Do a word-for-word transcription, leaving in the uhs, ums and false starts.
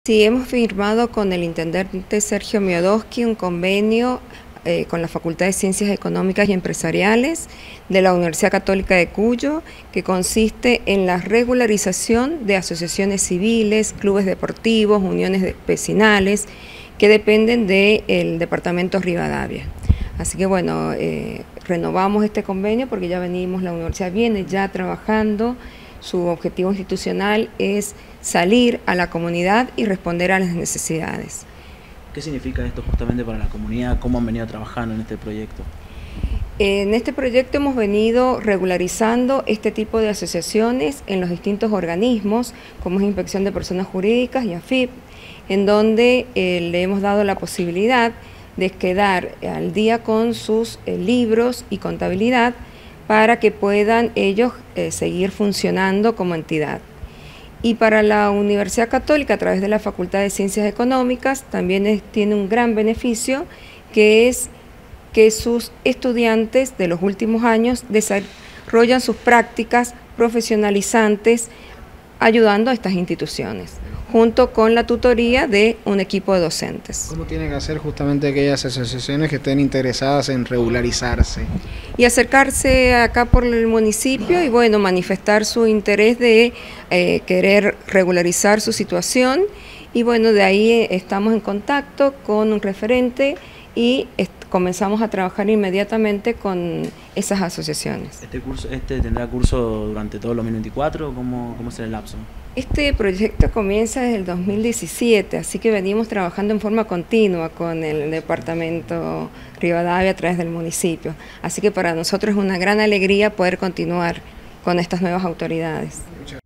Sí, hemos firmado con el intendente Sergio Miodoski un convenio eh, con la Facultad de Ciencias Económicas y Empresariales de la Universidad Católica de Cuyo, que consiste en la regularización de asociaciones civiles, clubes deportivos, uniones vecinales, que dependen del departamento Rivadavia. Así que bueno, eh, renovamos este convenio porque ya venimos, la universidad viene ya trabajando. Su objetivo institucional es salir a la comunidad y responder a las necesidades. ¿Qué significa esto justamente para la comunidad? ¿Cómo han venido trabajando en este proyecto? En este proyecto hemos venido regularizando este tipo de asociaciones en los distintos organismos, como es Inspección de Personas Jurídicas y A F I P, en donde eh, le hemos dado la posibilidad de quedar al día con sus eh, libros y contabilidad, para que puedan ellos eh, seguir funcionando como entidad. Y para la Universidad Católica, a través de la Facultad de Ciencias Económicas, también es, tiene un gran beneficio, que es que sus estudiantes de los últimos años desarrollan sus prácticas profesionalizantes ayudando a estas instituciones, junto con la tutoría de un equipo de docentes. ¿Cómo tienen que hacer justamente aquellas asociaciones que estén interesadas en regularizarse? Y acercarse acá por el municipio y bueno, manifestar su interés de eh, querer regularizar su situación, y bueno, de ahí estamos en contacto con un referente y comenzamos a trabajar inmediatamente con esas asociaciones. ¿Este curso este tendrá curso durante todo el dos mil veinticuatro? ¿Cómo, cómo será el lapso? Este proyecto comienza desde el dos mil diecisiete, así que venimos trabajando en forma continua con el departamento Rivadavia a través del municipio. Así que para nosotros es una gran alegría poder continuar con estas nuevas autoridades. Muchas gracias.